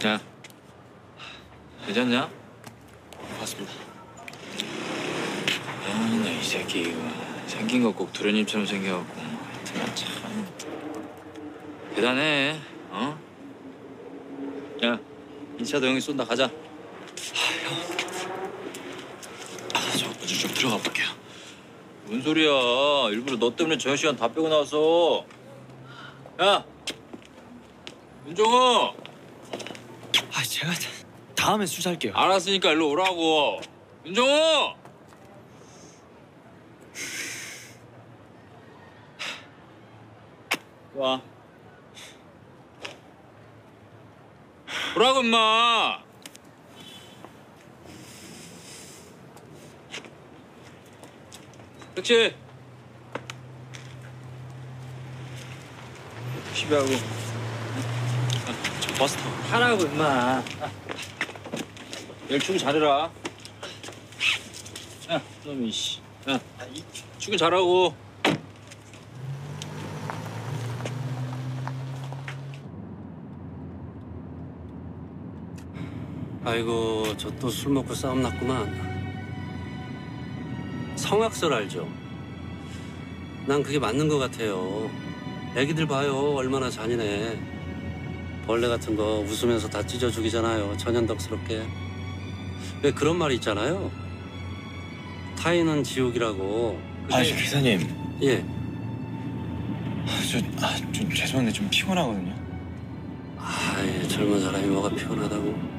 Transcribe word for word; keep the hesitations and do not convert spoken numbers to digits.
야, 괜찮냐? 고맙습니다. 아, 나 이 새끼 이거 생긴 거 꼭 도련님처럼 생겨갖고 하여튼 참 대단해, 어? 야, 인차도 형이 쏜다. 가자. 아, 저 먼저 좀 들어가 볼게요. 뭔 소리야? 일부러 너 때문에 저녁 시간 다 빼고 나왔어. 야, 윤종호. 아, 제가 다음에 수사할게요. 알았으니까 일로 오라고. 윤종호. 와. 오라고 임마. 택시. 택시비하고. 저 버스 타고. 하라고 임마. 내일 출근 잘해라. 야, 놈이 씨. 야, 출근 잘하고. 아이고, 저 또 술 먹고 싸움 났구만. 성악설 알죠? 난 그게 맞는 것 같아요. 애기들 봐요, 얼마나 잔인해. 벌레 같은 거 웃으면서 다 찢어 죽이잖아요, 천연덕스럽게. 왜 그런 말이 있잖아요. 타인은 지옥이라고. 아, 저 기사님. 예. 아, 저, 아, 좀 죄송한데 좀 피곤하거든요. 아, 예, 젊은 사람이 뭐가 피곤하다고.